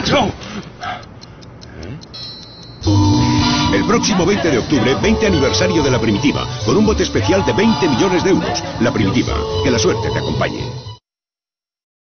macho! El próximo 20 de octubre, 20 aniversario de La Primitiva, con un bote especial de 20 millones de euros. La Primitiva, que la suerte te acompañe.